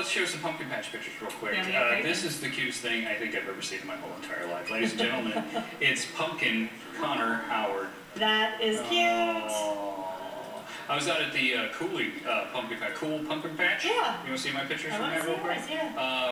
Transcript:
let's show some pumpkin patch pictures real quick. Yeah, this is the cutest thing I think I've ever seen in my whole entire life. Ladies and gentlemen, it's Pumpkin Connor Howard. That is cute. I was out at the Cool Pumpkin Patch. Yeah. You want to see my pictures from that real quick? Yeah.